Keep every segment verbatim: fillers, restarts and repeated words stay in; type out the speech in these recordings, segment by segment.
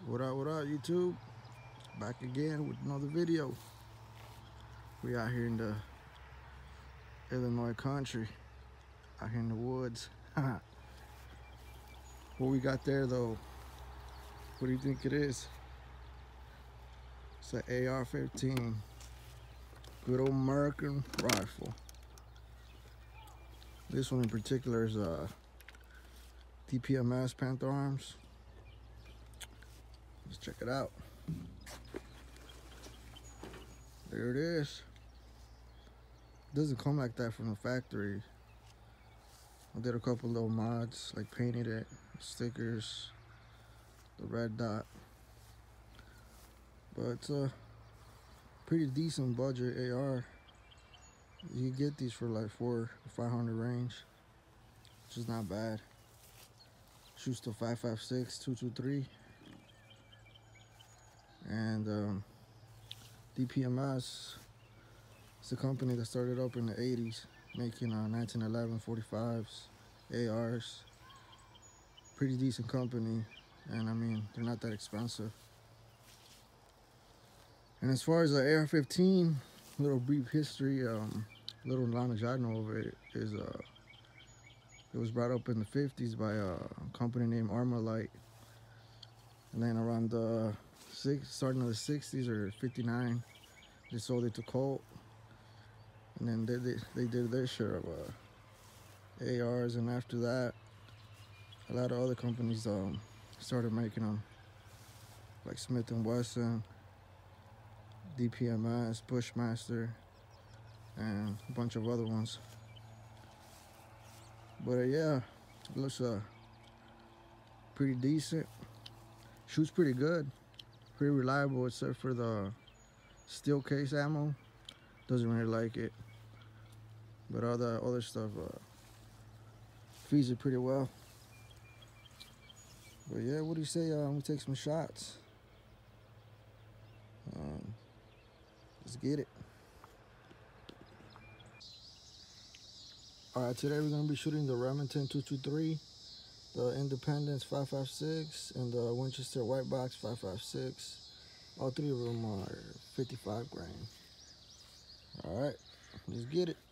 What up, what up, YouTube? Back again with another video. We out here in the Illinois country, out here in the woods. What we got there though, what do you think it is? It's an A R fifteen, good old American rifle. This one in particular is a D P M S Panther Arms. Let's check it out. There it is. It doesn't come like that from the factory. I did a couple little mods, like painted it, stickers, the red dot. But it's a pretty decent budget A R. You can get these for like four or five hundred range, which is not bad. Shoots to five five six, two two three. And um, D P M S, it's a company that started up in the eighties, making uh, nineteen eleven forty-fives, A Rs. Pretty decent company, and I mean, they're not that expensive. And as far as the A R fifteen, little brief history, um, little knowledge I know of it is uh, it was brought up in the fifties by a company named Armalite, and then around the six, starting in the sixties or fifty-nine, they sold it to Colt, and then they they, they did their share of uh, A Rs, and after that, a lot of other companies um, started making them, like Smith and Wesson, D P M S, Bushmaster, and a bunch of other ones. But uh, yeah, it looks uh, pretty decent. Shoots pretty good, pretty reliable, except for the steel case ammo. Doesn't really like it, but all the other stuff uh, feeds it pretty well. But yeah, what do you say? Uh, we take some shots. Um, let's get it. All right, today we're gonna be shooting the Remington two two three, the Independence five five six, and the Winchester White Box five five six. All three of them are fifty-five grain. All right, let's get it.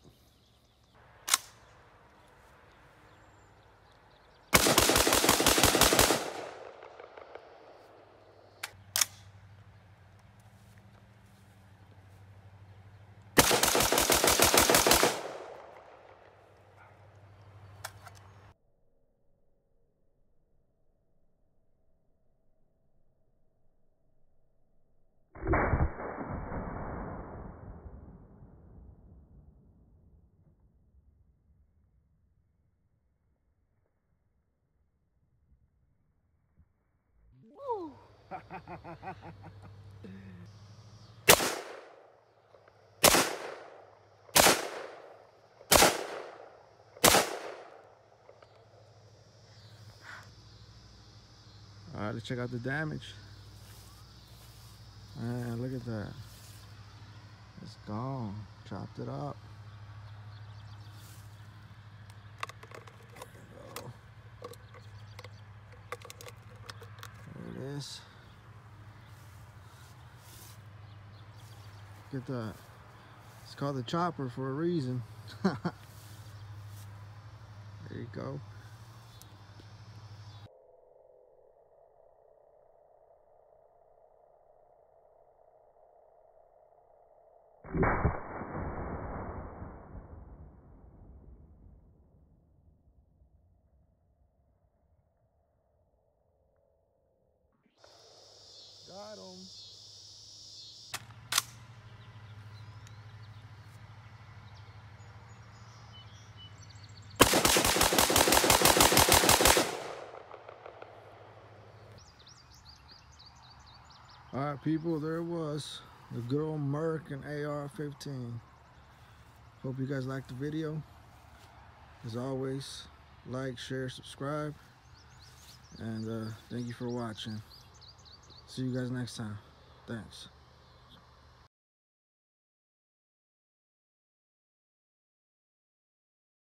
All right, let's check out the damage. Man, look at that. It's gone. Chopped it up. There we go. There it is. Look at that. It's called the chopper for a reason. There you go. Got him. All right, people, there it was. The good old American A R fifteen. Hope you guys liked the video. As always, like, share, subscribe. And uh, thank you for watching. See you guys next time. Thanks.